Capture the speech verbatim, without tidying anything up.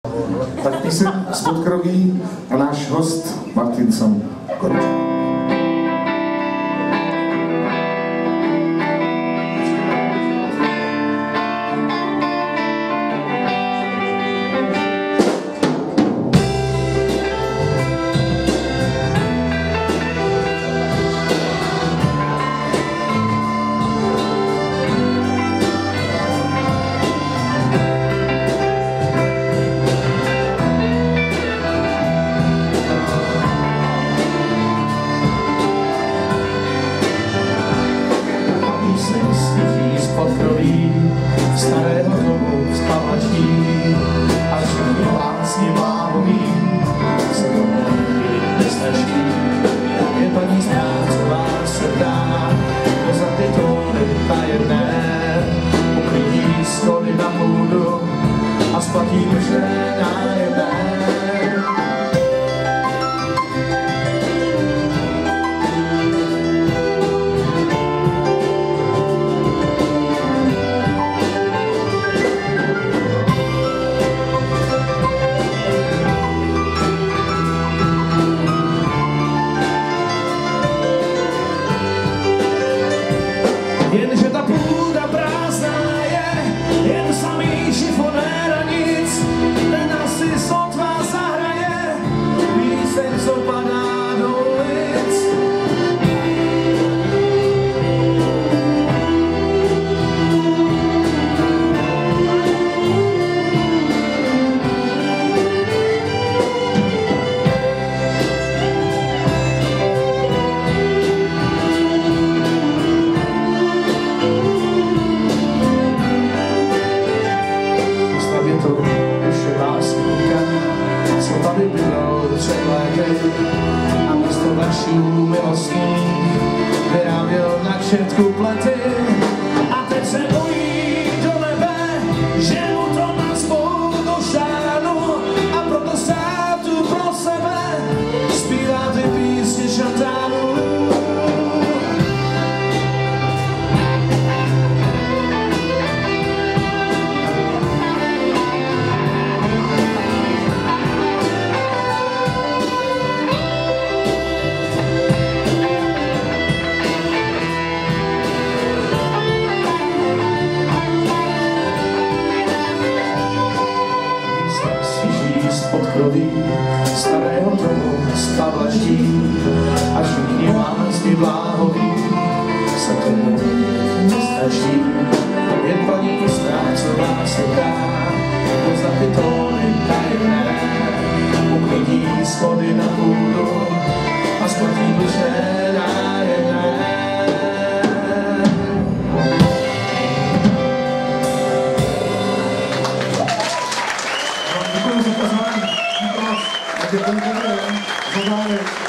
Tak píseň z Podkroví a náš host Martin Sam. Starého domu vzpavačí a všichni vlácni bláhoví se domů nestačí. Je paní Strácová se ptá, kdo za ty tóny tajemné uklidí schody na půdu a splatí duše nájemné. Jenže ta půda prázdná je, jen samý šifonér a nic, ten asi sotva zahraje, píseň, co padá do ulic. Co tady bylo před léty a místo veršů milostných vyráběl na kšetku plety a teď se bojí do nebe, že mu to nazvou do šánu a proto státu pro sebe zpívá ty písně šantánů. Podkroví starého domu z Pavlaští a všichni lásky bláhoví se tomu nestačí. Jen paní Strácová se dá, kdo za ty tóny tajemné uklidí schody na půdu a splatí duše nájemné. Děkujeme za pozvání. Díky moc. A děkujeme za